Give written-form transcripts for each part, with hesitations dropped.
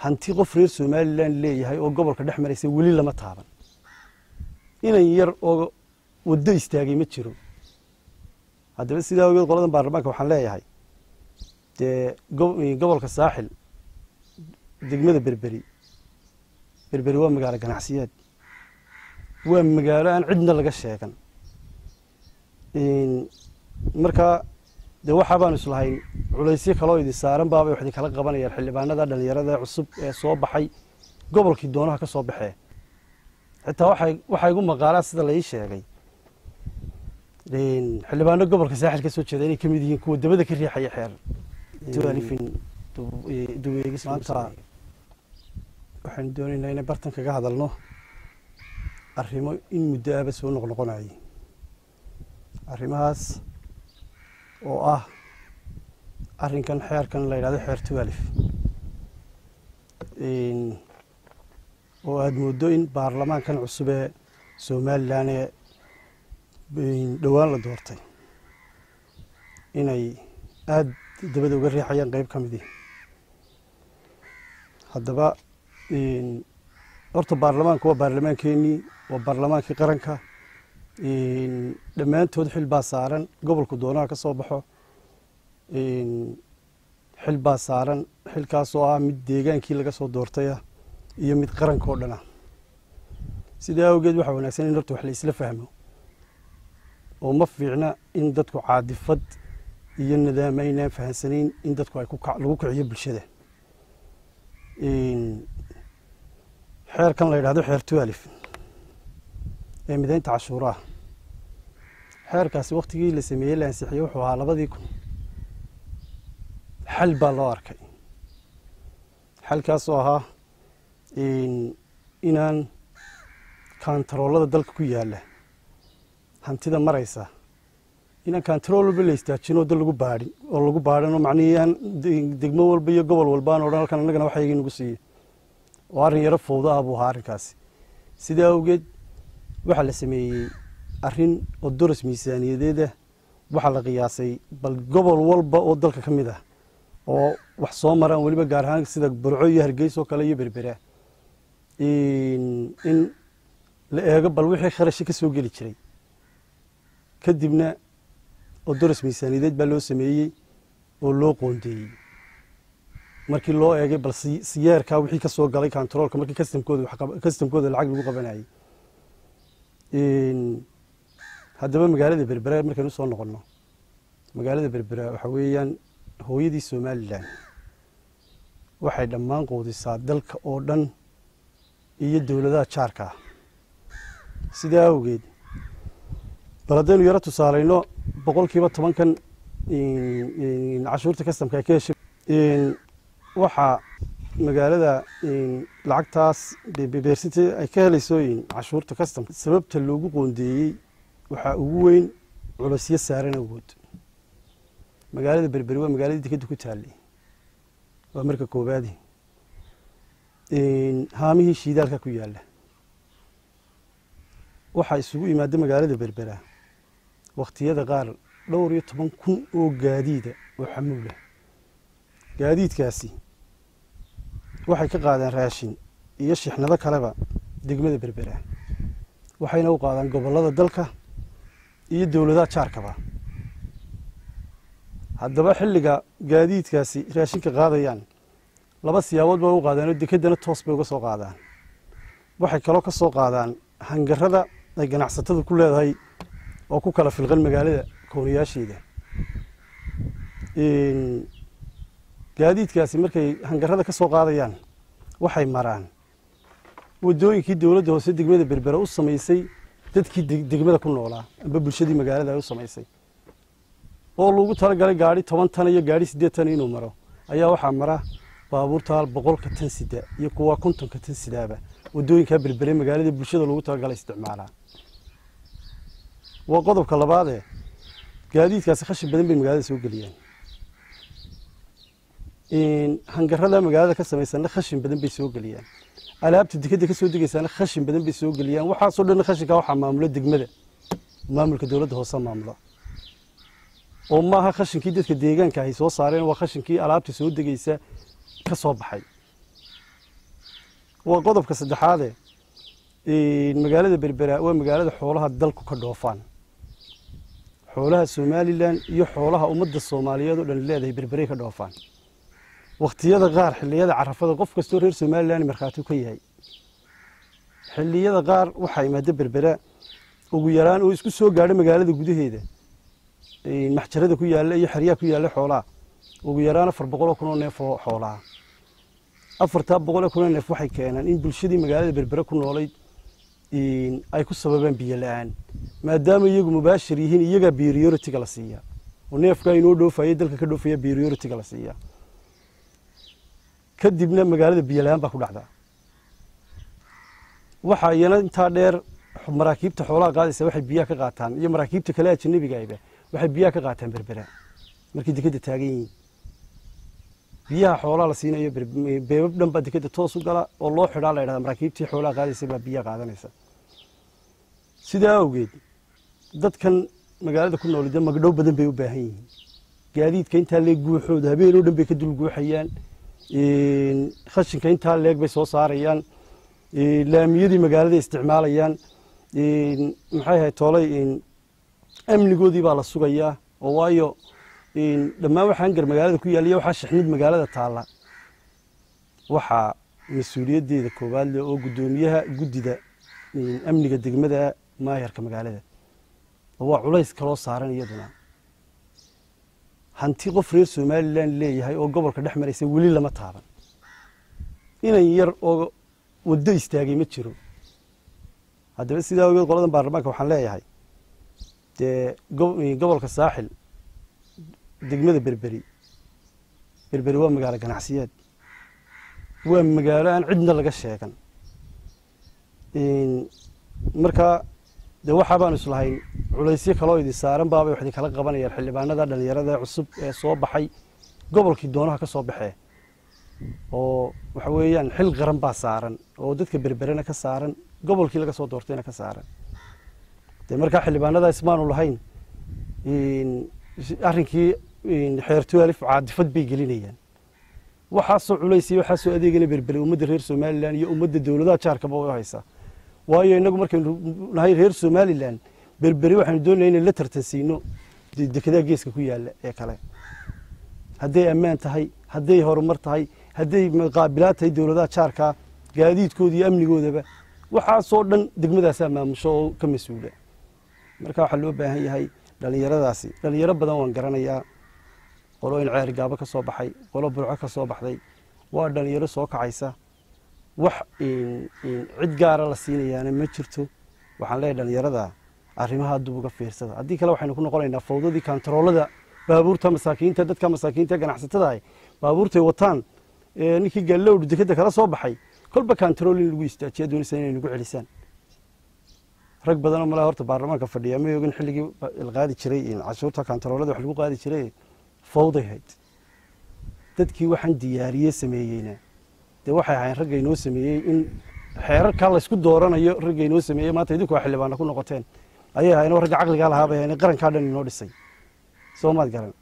hanti qof reer Somaliland leeyahay oo gobolka dhex maraysa wali lama taaban inay yar oo wado istaagay ma jiro haddaba sidaa awgeed qoladan baarlamaanka waxaan leeyahay gobolka saaxil degmada berberi waa magaalo ganacsiyeed waa magaalo aan cidna laga sheegan marka waxa baan islahayn culaysyo kale oo idin saaran baaba wax kala qabanayaan xildhibaanada dhalinyarada cusub ee soo baxay gobolkii doonaha ka soo baxay xitaa waxay ugu maqaalaa sida la ii sheegay xildhibaano gobolka saaxil ka soo jeeda inay kamid yihiin kuwa dabada ka riixaya xeer tuwaalifin duweegis maanta waxaan doonaynaa inay bartan kaga hadalno arrimo in muddo ah soo noqnoqonayay arrimahaas oo ah arrinkan xeerkan la yiraahdo xeer tuwaalif oo aad moodo in baarlamaankan cusub ee Somaliland ee dhawaan la doortay inay aad dabada uga riixayaan qayb ka mid ah haddaba horta baarlamaanku waa baarlamaankeenii waa baarlamaankii qaranka dhammaantood xil baa saaran gobolku doonaha ka soo baxo xil baa saaran xilkaas oo ah mid deegaankii laga soo doortay iyo mid qaranka oo dhan ah sidaa awgeed waxa wanaagsan in horta wax la isla fahmo oo ma fiicna in dadku caadifad iyo nidaam aynaan fahansanayn in dadku ay lagu kiciyo bulshada xeerkan la yiraahdo xeer tuwaalif ee mideynta cashuuraha xeerkaasi waqtigii la sameeyay la ansixiyay wuxuu ahaa 2000 xal baa loo arkay xalkaas oo ahaa inaan kantaroolada dalka ku yaala hantida maraysa inaan kantarool walba la istaajino dal lagu baadhin oo lagu baadhano macnaheeyan degmo walba iyo gobol walba aan oran halkan annagana waxa iga nagu siiyay oo arrin yar fowda ah buu arrinkaasi sidaa awgeed waxa la sameeyay arrin oo doris miisaaniyadeed waxa la qiyaasay bal gobol walba oo dalka ka mid ah oo wax soo maraan waliba gaar ahaan sida Burco iyo Hargeysa oo kale iyo Berbera in la eego bal wixii kharash ka soo gali jiray kadibna oo doris miisaaniyadeed baa loo sameeyay oo loo qoondeeyay markii loo eegay bal siyaarka wixii ka soo galay controlka markii customkooda lacag lagu qabanayay haddaba magaalada Berbera markaynu soo noqono magaalada Berbera waxa weeyaan hooyadii Somaliland waxay dhammaan qoodisaa dalka oo dhan iyo dawladaha jaarka sidaa awgeed baladaynu yara tusaalayno boqolkiiba 10 kan cashuurta customka ka heshay waxa magaalada lacagtaas beersitay ay ka helayso cashuurta custom sababta loogu qoondeeyay waxa ugu weyn culeysyo saaran awood magaalada Berberi waa magaalada dekada ku taallay waa marka koobaad haamihii shidaalka ku yaala waxa isugu yimaada magaalada Berbera waqtiyada qaar dhowr iyo 10,000 oo gaadiida oo xamuula gaadiidkaasi waxay ka qaadaan raashin iyo shixnado kaleba degmada Berbera waxayna u qaadaan gobolada dalka iyo dawladaha jaarkaba haddaba xilliga gaadiidkaasi raashinka qaadayaan laba siyaabood baa u qaadaan oo dekadana toos bay uga soo qaadaan waxay kaloo ka soo qaadaan hangarada ay ganacsatada ku leedahay oo ku kala filqan magaalada kooniyaasheeda gaadiidkaasi markay hangarada ka soo qaadayaan waxay maraan wadooyinkii dawladda hoose degmada Berbera u sameysay dadkii degmada ku noolaa amba bulshadii magaalada ay u sameysay oo lagu talagalay gaari 10 tan iyo gaari 8 tan inuu maro ayaa waxa mara baabuurta 100 tan sida iyo kuwa 50 tan sidaaba wadooyinka Berbera magaalada bulshada lagu talagalay isticmaalaa waa qodobka labaad ee gaadiidkaasi khashin badan bay magaalada soo galiyaan hangarada magaalada ka sameysana khashin badan bay soo galiyaan alaabta dekada ka soo degaysana khashin badan bay soo galiyaan waxa soo dhan khashinka waxa maamulo degmada maamulka dawladda hoose maamulo oo maaha khashinkii dadka deegaanka ay soo saareen waa khashinkii alaabta soo degaysa ka soo baxay وقضب كسد حاله المجال بربرة ومجال حولها الدلك كدوفان حولها الصومالي لان يحولها أمد الصومالية لان لا بربرة كدوفان وقت يدا غار حلي يدا عرفة قف كستور الصومالي لان مرخاتو كيهاي حلي يدا غار وحي ما بربرة ويران ويسكو سو قاعد مجال جوده هيدا المحجرة كويا لا يحريا كويا لا حولها ويران فربقوله كنا نفو حولها أفرتاب بقوله كنا نفو حي كأن إن بالشدي مجال بربرة كنا وليد إن أيكو سببان بيلان ما دام يجو مباشر يهين يجا بيريورتي كلاسية ونف كاي نودو فايدل كدو فيا بيريورتي كلاسية كدبنا مجال بيلان بكل عدا وحيانا تادر مراكب تحولها قاعد يسوي بيا كقاتان يا مراكب تكلات النبي جايبه وحب بيا كقاتان بربرة مركي دكتة تاجين بيا حولها لسينا يبر بيبدأ بعد كده توصل قلا والله حلا لا مراكب تحولها قاعد يسوي بيا قاعدة نسا سيدا وجد ضد كان مقالة كنا ولدنا مقدوب بدن بيوبهين قاعدين كين تالي جوحود هبيلو دم بيكدل جوحيان خشن كين تالي بيسوا صاريان لاميدي مقالة استعماليان maxay toolay amnigoodii baa la sugayaa oo waayo dhammaan waxaan gar magaalada ku yaaliyo waxa shixnid magaalada taala waxa mas'uuliyadeeda koobaad leh oo gudoomiyaha gudida amniga degmada maayarka magaalada oo culays kala saaran iyaduna hanti qof reer Soomaaliland leeyahay oo gobolka dhexmaraysa wali lama taaban inay yar oo wado istaagay ma jiro هذا بس إذا وجد قلنا برنامج وحنا يعني قبل كالساحل دقمة بربري هو مجال كنعسيات هو مجال عندنا لقى الشيء كان مركا ده وحبان الصلاحين عليسي خلاص دي سارن بابي وحدي كلا قبنا يرحل بنا ده اللي يرى ده عصب صوب بحي قبل كدونه كصوب بحي وحويان حل غرام باسارن ودتك بربرنا كسارن قبل كي لقى صوت دورتين كسارن مركا حل بنا ده اسمان والهين أرنكي حيرتو ألف عاد فد بيجلينيا وحاسو عليسي وحاسو أديجنا بربري ومد غير سومالي لان يومد الدولة شارك بوي هيسا وهي إنكم مركب نهاية غير سومالي لان بربري وحنا دون إن اللي ترتسينو دي كذا جيسك كويا يا كلام هدي أمان تهي هدي هرمر تهي هدي مقابلات هي دولة شاركة قاعدين كودي أمني جودة بقى وحاسو دن دقمة سامة مشو كمسؤولة مركب حلوة بهاي هاي لان يرى داسي لان يرى بدن وانقرنا يا قولوا إن عير جابك صوب حي قولوا برعك صوب حي وادن يرى صوك عيسى وح إن عد جار الصين يعني ما شرتوا وحنلاقي دن يرى ذا أرمها الدبوق في السد أديك لو حنا كنا قلنا فوضى دي كنترول ذا بابورته مساكين تدت كمساكين تجنا حسيت ذاي بابورته وطن نيكي قال له بدك كده كلا صوب حي كل بكنترول اللي يستأجر دون سنين نقول علسان رق بدنا ملا هرت برلمان كفدي أما يقول حلقي الغادي شري عشورتها كنترول ذا حلقوا غادي شري فوضى هيد dadkii waxaan diyaariyay sameeyayna de waxay ahayn rag ay noo sameeyay in xeerar kala isku dooranayo rag ay noo sameeyay maanta idinku wax xilibaan ku noqoteen ayay ahayn rag aqliga lahaa bay ahayn qaranka dhan inoo dhisay Soomaad garan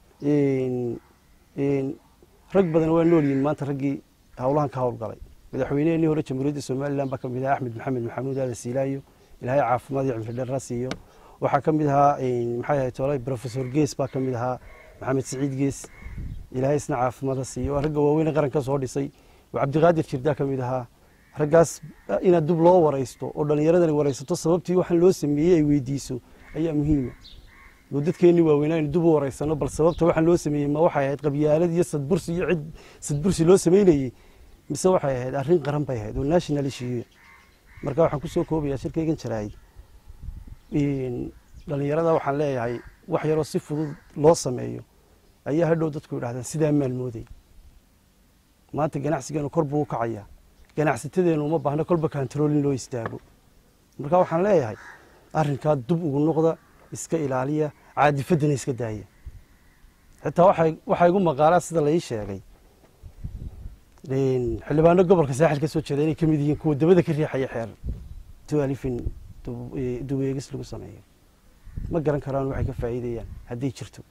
in rag badan waa noolyiin maanta ragii hawlahan ka hawlgalay madaxweynihii hore jamhuuriyadda Soomaaliland baa kamid ah Axmed Maxamed Maxamuud Aali Silaayo ilaahay caafimaad iyo cimri dheer rasiyo waxa kamid ah maxay ahayd tolay professor Gees baa kamid ah Maxamed Saciid Gees إلهي سنا عافمة سيء ورجع وين قرن كسر سي وعبد القادر شردا كميدها رجاس إن الدبلة ورئيسته أردن يردن ورئيسته سببتي وحن لو سميه ويديسو أي مهمة ودت كيني وين الدب ورئيسنا بل سببته وحن لو سميه ما وحياة قبيلة دي صد برسي يعد صد برسي لو سميني مسوي حياة أرين قرن بيهاد والناشنال شيء مركب وحن كسر كوبي شركة جن شراي إن لأن يرد وحن لا يعني وحي رصيف لو سميه أيه هذا دكتور هذا سيدا مالمودي ما أنت جناح سجن وكربو كعيا جناح ستدين وما بهنا كل بكنترولين لو يستاهلوا مركوا حنا هاي أرن كاد دب والنقطة إسك إلالية عادي فدني إسك داية حتى واحد يقول مقالات سيدا ليش يعني لين حلبنا قبل كساحل كسوت شذي كم يدين كود دبدك الريح يحير تواليفين دوي يقصلوا صناعي ما قرن كران واحد كفايدة يعني هدي شرتو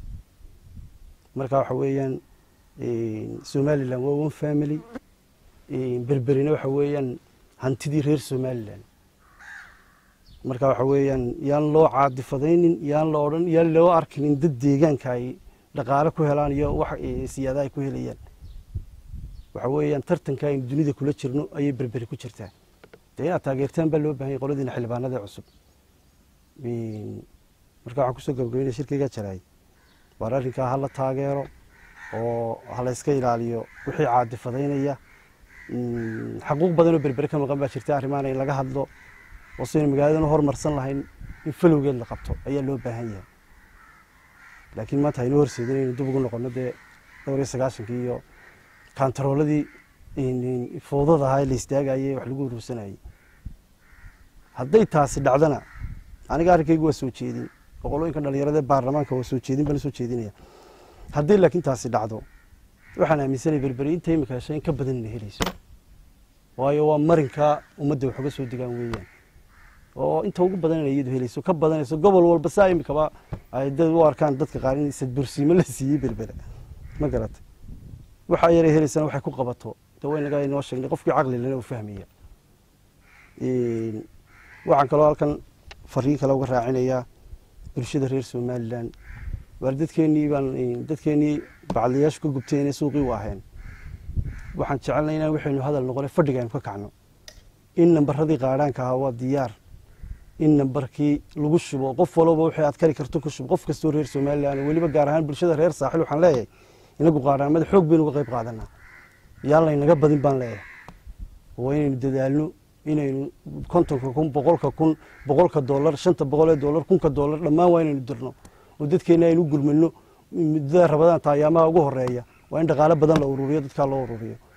marka waxa weeyaan Soomaaliland waa one family berberina waxa weeyaan hantidii reer Somaliland marka waxa weeyaan yaan loo caadifadaynin yaan loo odhan yaan loo arkin in dad deegaanka ay dhaqaale ku helaan iyo wax siyaada ay ku helayaan waxa weeyaan tartanka ay dunida kula jirno ayay berberi ku jirtaa deegaanka taageertaan baa loo baahan yahay qoladina xildhibaanada cusub marka waxaan kusoo gabagabeynay shirkayga jaraay war arrinkaa ha la taageero oo ha la iska ilaaliyo wixii caadifadaynaya xaquuq badan oo berberi ka maqan baa jirta arrimahan in laga hadlo oo si magaalada horumarsan lahayn in falowgeed la qabto ayaa loo baahan yahay laakiin maanta aynu horseedin in dib ugu noqono dee 99 iyo kantarooladii foodada ahaa la istaagayay wax lagu urursanayay hadday taasi dhacdana aniga arkaygu waa soo jeedin boqolooyinka dhalinyarada baarlamaanka waa soo jeedin baan soo jeedinaya haddii laakiin taasi dhacdo waxaan aaminsanahay berberi intay imika heshay in ka badan inay helayso waayo waa marinka ummadda wax uga soo degaan weeyaan oo inta ugu badan inay iyadu helayso ka badanayso gobol walba saa imikaba ay dad u arkaan dadka qaar in sadbursiimo la siiyey berberi ma garatay waxa yar helaysan waxay ku qabato dawaynaga inoo sheegnay qofkii caqli leh oo fahmaya waxaan kaloo halkan fariin kale uga raacinaya bulshada reer Somaliland war dadkeenii bacliyaashu ka gubteen suuqii u aheen waxaan jecelnahay inaan waxaynu hadal noqonay fadhigaan ka kacno in nambaradii qaaraanka ah waa diyaar in nambarkii lagu shubo qof walba wixii aad kari karto ku shub qof kasta reer Somaliland waliba gaar ahaan bulshada reer saaxil waxaan leeyahay inagu qaaraamada xoog baynu uga qayb qaadanaa yalla inaga badin baan leeyahay waa inaynu dadaalno inaynu kontonka kun boqolka dollar $500 $1,000 dhammaan waa inaynu dirno oo dadkeena aynu gurmano muddada rabadaan taayamaha ugu horeeya waa in dhaqaale badan la ururiyo dadka loo ururiyo